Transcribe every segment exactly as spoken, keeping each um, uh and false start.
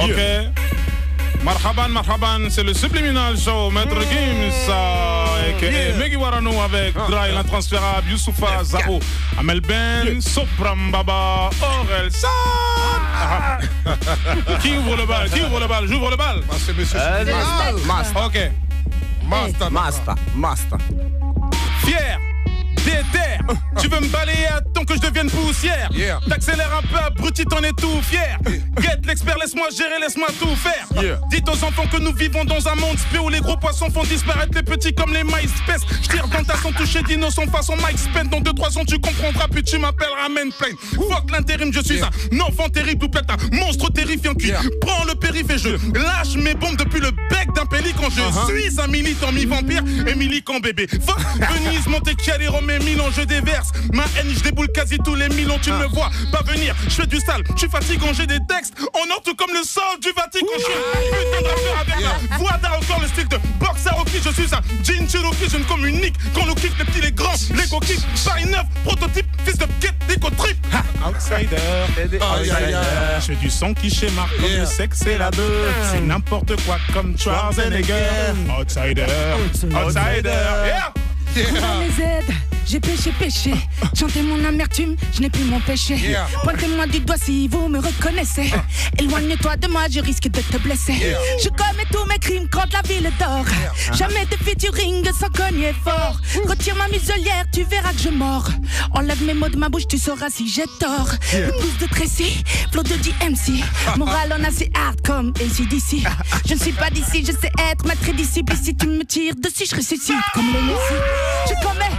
Ok. Yeah. Marhaban, marhaban, c'est le Subliminal Show, Maître mmh. Gims, aka yeah. Meggy Warano avec ah, Dry, yeah. l'intransférable, Youssoufa, yeah. Zaro, Amel Ben, yeah. Sopram Baba, Aurel San. Ah. Qui ouvre le bal? Qui ouvre le bal? J'ouvre le bal. Ah, c'est monsieur euh, Master. Ok. Master. Master. Master. Fier. Déter, tu veux me balayer à temps que je devienne poussière. Yeah. T'accélères un peu, abruti, t'en es tout fier. Yeah. Guette l'expert, laisse-moi gérer, laisse-moi tout faire. Yeah. Dites aux enfants que nous vivons dans un monde spé où les gros poissons font disparaître les petits comme les MySpace. Je tire dans ta son touché d'innocent façon Mike Spence. Dans deux trois ans tu comprendras, puis tu m'appelleras Main-Plane. Fuck l'intérim, je suis yeah. un enfant terrible ou peut-être un monstre terrifiant qui yeah. prend le périph' et je lâche mes bombes depuis le bec d'un pélican. Je uh-huh. suis un militant mi-vampire et militant bébé. Fuck Venise, Monte-Cairo, mes Milan, je déverse ma haine, je déboule quasi tous les mille ans. Tu ah. me vois pas venir, je fais du sale, je suis fatigant, j'ai des textes en or tout comme le sol du Vatican. Je suis un putain de rappeur avec yeah. la voix d'un encore le style de boxer au je suis un Jin Cherokee, je ne communique quand nous kick les petits, les grands, les go kick, Paris neuf, prototype, fils de get, déco trip. Outsider, outsider, je fais du son qui schéma comme yeah. le sexe et la bœuf. C'est n'importe quoi comme Schwarzenegger. Outsider, outsider, yeah. Yeah. Les aides, j'ai péché, péché. Chantez mon amertume, je n'ai plus mon péché. Yeah. Pointez-moi du doigt si vous me reconnaissez. Éloigne-toi de moi, je risque de te blesser. Yeah. Je commets tous mes crimes quand la ville dort. Yeah. Jamais de featuring sans cogner fort. Retire ma muselière, tu verras que je mords. Enlève mes mots de ma bouche, tu sauras si j'ai tort. Yeah. Une pousse de Tracy, flow de D M C. Moral en assez hard comme A C D C. Je ne suis pas d'ici, je sais être maître et disciple. Si tu me tires dessus, je ressuscite comme les Messi. Je commets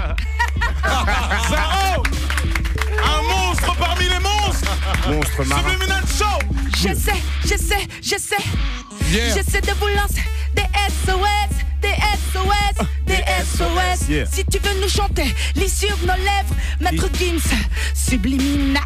Zao, un monstre parmi les monstres. Monstre marin. Subliminal Show. J'essaie, j'essaie, j'essaie yeah. J'essaie de vous lancer des S O S, des S O S, des S O S yeah. Si tu veux nous chanter, lis sur nos lèvres Maître Gims, Subliminal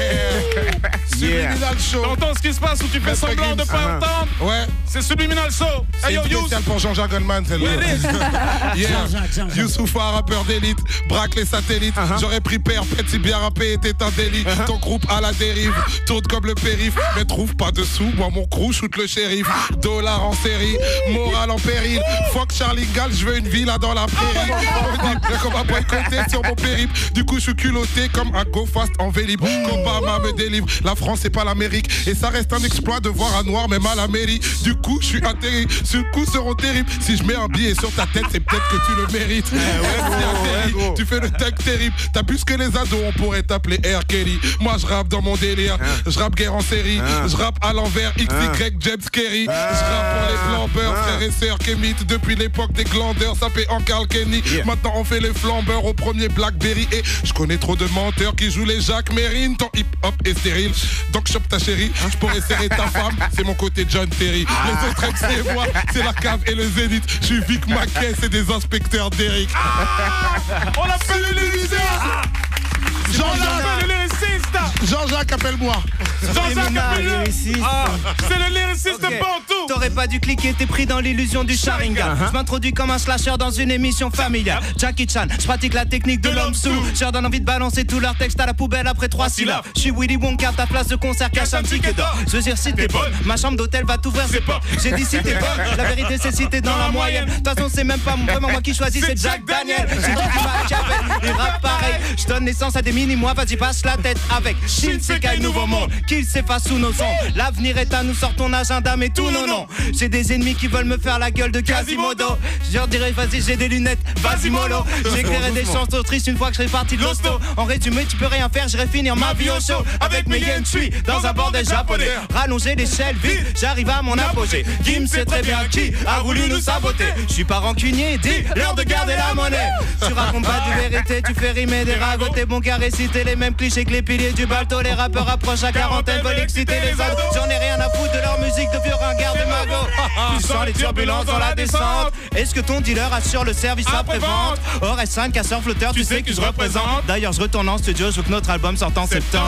yeah. Subliminal Show. T'entends ce qui se passe ou tu fais Maître semblant Gims. De pas uh-huh. entendre? Ouais. C'est Subliminal Show. C'est hey, une spéciale pour Jean-Jacques Goldman, celle-là. Yeah. Youssoufa, rappeur d'élite, braque les satellites. Uh-huh. J'aurais pris père, pète si bien rappé était un délit. Uh-huh. Ton groupe à la dérive, tourne comme le périph', mais trouve pas de sous. Moi mon crew shoot le shérif. Dollar en série, morale en péril. Fuck Charlie Gall, je veux une villa dans la prairie. Comme un boycotté sur mon périple. Du coup je suis culotté comme un go fast en vélib. Qu'Obama me délivre. La France c'est pas l'Amérique. Et ça reste un exploit de voir un noir même à la mairie. Du coup je suis atterri. Ce coup seront terribles. Si je mets un billet sur ta tête, c'est peut-être que tu le mérites. Eh ouais, gros, ouais, tu fais le tag terrible. T'as plus que les ados, on pourrait t'appeler R. Kelly. Moi je rappe dans mon délire. Hein. Je rappe guerre en série. Hein. Je rappe à l'envers. X Y James Kerry. Hein. Je rappe pour les flambeurs, hein. frères et sœurs qu'émitent depuis l'époque des glandeurs. Sapé en Carl Kenny. Yeah. Maintenant on fait les flambeurs au premier Blackberry. Et je connais trop de menteurs qui jouent les Jacques Mérine. Ton hip-hop est stérile. Donc chope ta chérie. Je pourrais serrer ta femme. C'est mon côté John Terry. Les autres ex c'est moi. C'est la cave et le zénith. Je suis Vic Mackay. C'est des inspecteurs d'Eric. Ah, on appelle le lyriciste. Ah, Jean-Jacques, le lyriciste. Jean-Jacques, appelle-moi. Jean-Jacques, appelle-le. Ah, c'est le lyriciste okay. Bantou. T'aurais pas dû cliquer, t'es pris dans l'illusion du Sharingan. Uh-huh. Je m'introduis comme un slasher dans une émission familiale. Jackie Chan, je pratique la technique de, de l'homme sous. Je leur donne envie de balancer tous leurs textes à la poubelle après trois syllabes. Je suis Willy Wonka, ta place de concert cache un ticket d'or. Je veux dire si t'es bonne, ma chambre d'hôtel va t'ouvrir ses portes. J'ai dit si t'es bonne, la vérité c'est si t'es dans la moyenne. De toute façon c'est même pas vraiment moi qui choisis, c'est Jack Daniel. C'est toi qui m'as capé, il rappe pareil. Je donne naissance à des mini-mois, vas-y passe la tête avec Shinsekai Nouveau Monde, qu'il s'efface sous nos ondes. L'avenir est à nous, sort ton agenda mais tous nos noms. J'ai des ennemis qui veulent me faire la gueule de Quasimodo. Je leur dirais vas-y j'ai des lunettes, vas-y mollo. J'écrirai des chansons tristes une fois que je serai parti de l'hosto. En résumé tu peux rien faire, j'irai finir ma vie au show. Avec mes yens je suis dans un bordel japonais. Rallonger l'échelle vite, j'arrive à mon apogée. Gims sait très bien qui a voulu nous saboter. Je suis pas rancunier, dis l'heure de garder la monnaie. Tu racontes pas de vérité, tu fais rimer des ragots. T'es bon qu'à réciter les mêmes clichés que les piliers du balto. Les rappeurs approchent à quarantaine, veulent exciter les ados. J'en ai rien à foutre de leur musique de vieux ringards de magots. Tu sens les turbulences dans la descente. Est-ce que ton dealer assure le service après-vente? Or S cinq, casseur flotteur, tu sais que je représente. D'ailleurs je retourne en studio, je veux que notre album sorte en septembre.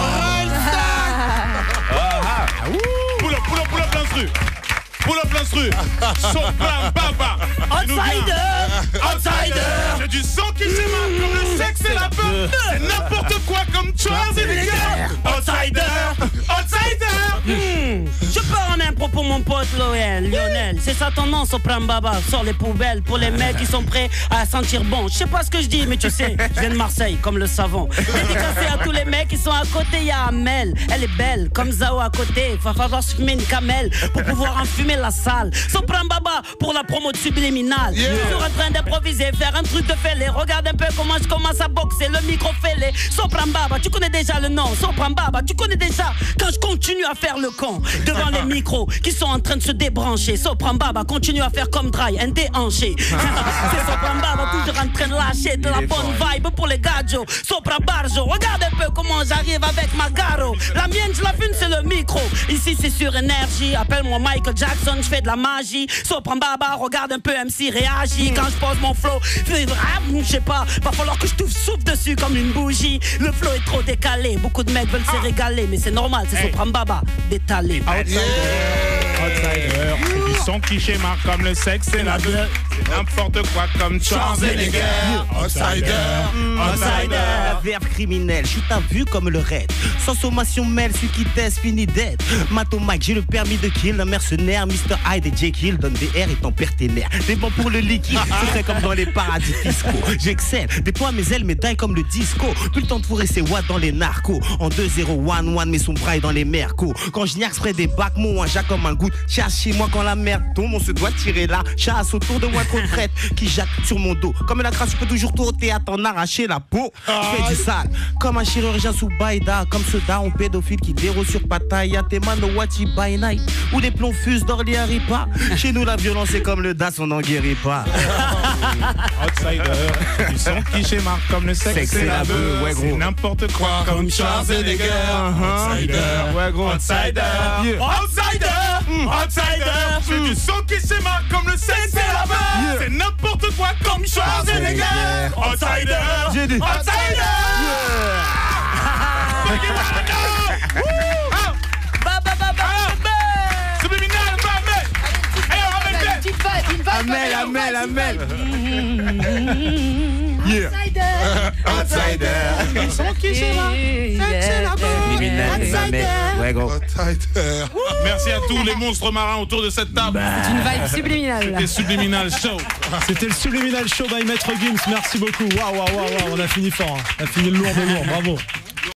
Pull up, pull up, pull up l'instru. Pull up l'instru. Sopran, papa. Outsider, outsider. J'ai du sang qui s'émane comme le sexe et la peur. C'est n'importe quoi comme Schwarzenegger. Outsider, outsider. Je pars en impro pour mon pote Lionel, Lionel. C'est ça ton nom, Sopran Baba. Sors les poubelles pour les mecs qui sont prêts à sentir bon. Je sais pas ce que je dis, mais tu sais, je viens de Marseille, comme le savon. Dédicacé à tous les mecs qui sont à côté, y'a Amel. Elle est belle, comme Zao à côté. Va falloir se fumer une camelle pour pouvoir enfumer la salle. Sopran Baba pour la promo de Subliminal. Yeah. Toujours en train d'improviser, faire un truc de fêlé. Regarde un peu comment je commence à boxer, le micro fêlé. Sopran Baba, tu connais déjà le nom. Sopran Baba, tu connais déjà quand je continue à faire le con devant les micros qui sont en train de se débrancher. Sopran Baba continue à faire comme Dry, un déhanché. C'est Sopran Baba toujours en train de lâcher de la bonne vibe pour les gadgets. Sopran Barjo, regarde un peu comment j'arrive avec ma garo. La mienne, je la fume, c'est le micro. Ici, c'est sur énergie. Appelle-moi Michael Jackson, je fais de la magie. Sopran Baba, regarde un peu M C réagit. Quand je pose mon flow, je sais pas, va falloir que je touche souffle dessus comme une bougie. Le flow est trop décalé. Beaucoup de mecs veulent se régaler, mais c'est normal, c'est Sopran Baba détalé. Outsider, outsider, c'est du son qui schéma comme le sexe et la bleue. C'est n'importe quoi comme Schwarzenegger. Outsider, outsider, verbe criminel, je suis ta vue comme le raid. Sans sommation mêle, celui qui teste finit dead. Mato Mike, j'ai le permis de kill, un mercenaire, mister Hyde et Jekyll, donne des R et ton partenaire. Des bons pour le liquide, c'est fait comme dans les paradis fiscaux. J'excelle, déploie mes ailes, médailles comme le disco. Tout le temps de fourrer ses watts dans les narcos. En deux zéro un un, mais son braille dans les mercos. Quand je niaque près des bacs, mon Jacques comme un goût. Chasse chez moi quand la merde tombe, on se doit tirer là. Chasse autour de moi trop traite, qui jacque sur mon dos. Comme la crasse, je peux toujours tourner au théâtre, en arracher la peau. Je fais du sale, comme un chirurgien sous Baïda. Comme ceux-là, on pédophile qui déroule sur Pattaya. T'es man no watchy by night. Où les plombs fusent d'Orléans pas. Chez nous, la violence est comme le D A S, on n'en guérit pas. Outsider, du son qui schéma comme le sexe, sexe et la beuh. Ouais, gros. C'est n'importe quoi comme Schwarzenegger. Outsider, ouais, gros. Outsider, yeah. Outsider, mm. Outsider. C'est du son qui schéma comme le sexe et la beuh. Yeah. C'est n'importe quoi comme Schwarzenegger. Yeah. Outsider, j'ai dit Outsider. Subliminal, Amel, Amel, Amel. Yeah. Outsider. Ils sont qui chez moi? C'est la bonne. Outsider. Ouais, gros. Outsider. Merci à tous les monstres marins autour de cette table. C'est une vibe subliminale. C'était Subliminal Show. C'était le Subliminal Show by Maître Gims. Merci beaucoup. Waouh, waouh, waouh, on a fini fort. Hein. On a fini le lourd de lourd. Bravo.